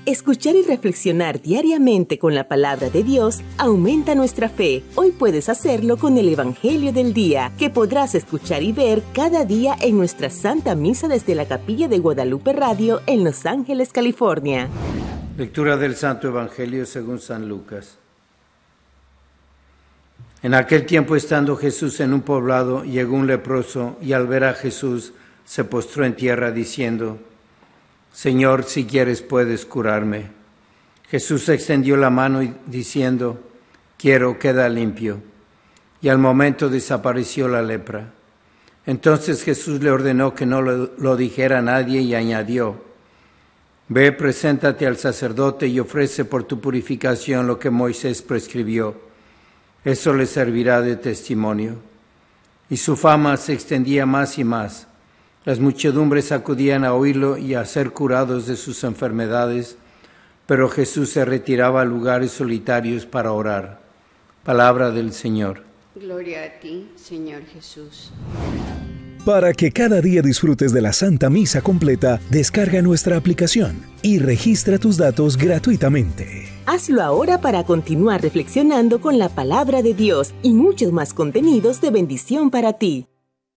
Escuchar y reflexionar diariamente con la palabra de Dios aumenta nuestra fe. Hoy puedes hacerlo con el Evangelio del Día, que podrás escuchar y ver cada día en nuestra Santa Misa desde la Capilla de Guadalupe Radio en Los Ángeles, California. Lectura del Santo Evangelio según San Lucas. En aquel tiempo, estando Jesús en un poblado, llegó un leproso y al ver a Jesús se postró en tierra diciendo: Señor, si quieres puedes curarme. Jesús extendió la mano diciendo: Quiero, queda limpio. Y al momento desapareció la lepra. Entonces Jesús le ordenó que no lo dijera a nadie y añadió: Ve, preséntate al sacerdote y ofrece por tu purificación lo que Moisés prescribió. Eso le servirá de testimonio. Y su fama se extendía más y más. Las muchedumbres acudían a oírlo y a ser curados de sus enfermedades, pero Jesús se retiraba a lugares solitarios para orar. Palabra del Señor. Gloria a ti, Señor Jesús. Para que cada día disfrutes de la Santa Misa completa, descarga nuestra aplicación y registra tus datos gratuitamente. Hazlo ahora para continuar reflexionando con la palabra de Dios y muchos más contenidos de bendición para ti.